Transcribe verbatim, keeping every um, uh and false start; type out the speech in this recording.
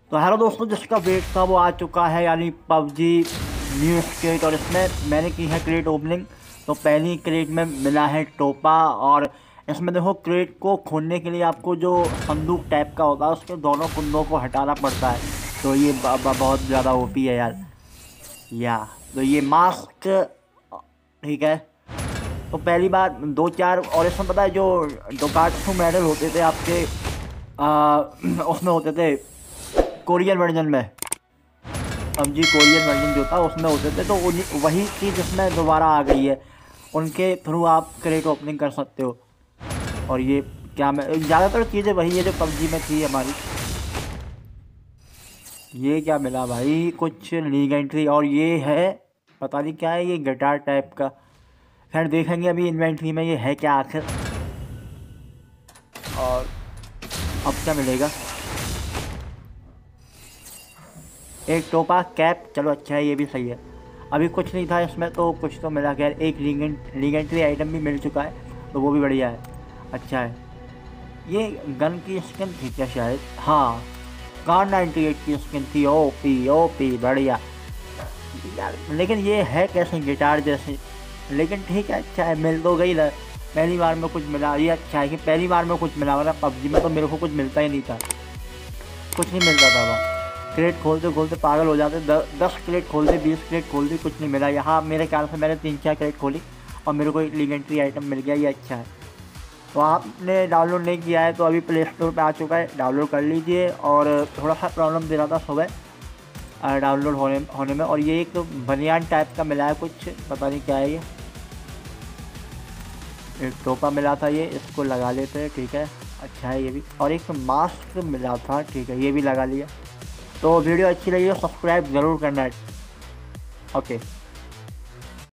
तो हेलो दोस्तों, जिसका वेट था वो आ चुका है, यानी पबजी न्यू स्टेट। और इसमें मैंने की है क्रेट ओपनिंग। तो पहली क्रेट में मिला है टोपा। और इसमें देखो, क्रेट को खोलने के लिए आपको जो संदूक टाइप का होता है उसके दोनों कुंदों को हटाना पड़ता है। तो ये ब, ब, बहुत ज़्यादा ओपी है यार। या तो ये मास्क, ठीक है। तो पहली बार दो चार, और इसमें पता है जो डोकाट्सू मेडल होते थे आपके, आ, उसमें होते थे कोरियन वर्जन में। पबजी कोरियन वर्जन जो था उसमें होते थे, तो उन्हीं वही चीज़ इसमें दोबारा आ गई है। उनके थ्रू आप क्रेट ओपनिंग कर सकते हो। और ये क्या, मैं ज़्यादातर चीज़ें वही है जो पबजी में थी हमारी। ये क्या मिला भाई, कुछ लीग एंट्री। और ये है, पता नहीं क्या है, ये गिटार टाइप का। खैर देखेंगे अभी इन्वेंट्री में ये है क्या आखिर। और अब क्या मिलेगा, एक टोपा कैप, चलो अच्छा है, ये भी सही है। अभी कुछ नहीं था इसमें तो कुछ तो मिला। खैर एक लीग एंट्री आइटम भी मिल चुका है, तो वो भी बढ़िया है, अच्छा है। ये गन की स्किन थी क्या शायद, हाँ, कार नाइन्टी एट की स्किन थी। ओ पी ओ पी बढ़िया यार। लेकिन ये है कैसे गिटार जैसे, लेकिन ठीक है, अच्छा है, मिल तो गई ना। पहली बार में कुछ मिला, ये अच्छा है कि पहली बार में कुछ मिला, वरना पबजी में तो मेरे को कुछ मिलता ही नहीं था, कुछ नहीं मिलता था वहाँ। क्रेट खोलते खोलते पागल हो जाते, द, दस क्रेट खोलते, बीस क्रेट खोलते, कुछ नहीं मिला। यहाँ मेरे ख्याल से मैंने तीन चार क्रेट खोली और मेरे को एक लीग एंट्री आइटम मिल गया, ये अच्छा है। तो आपने डाउनलोड नहीं किया है तो अभी प्ले स्टोर पर आ चुका है, डाउनलोड कर लीजिए। और थोड़ा सा प्रॉब्लम दे रहा था सुबह डाउनलोड होने होने में। और ये एक बनियान टाइप का मिला है कुछ, पता नहीं क्या है ये। एक टोपा मिला था, ये इसको लगा लेते हैं, ठीक है, अच्छा है ये भी। और एक मास्क मिला था, ठीक है, ये भी लगा लिया। तो वीडियो अच्छी लगी तो सब्सक्राइब ज़रूर करना है। ओके।